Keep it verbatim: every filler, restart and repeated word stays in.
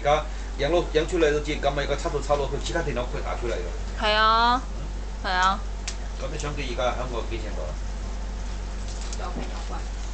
家養落養出嚟都知，咁咪個插頭插落去，即刻電腦佢打出嚟㗎。 係啊，係啊。 咁你相機而家香港幾錢度啊？ 有平有貴。